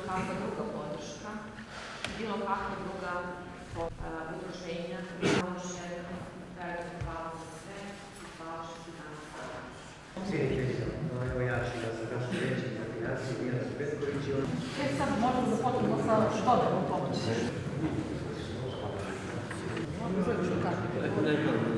kakva druga podrška, bilo kakva druga udruženja. Još jednom, veliko hvala za sve i hvala što si danas hvala. Evo ja ću da sam našu reći na financije, Mira Petković. Sad možemo da počnemo sa što da vam pomoći.